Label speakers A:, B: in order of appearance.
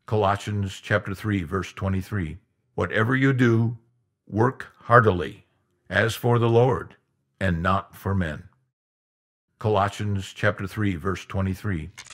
A: Colossians chapter 3, verse 23. Whatever you do, work heartily, as for the Lord, and not for men. Colossians chapter 3, verse 23.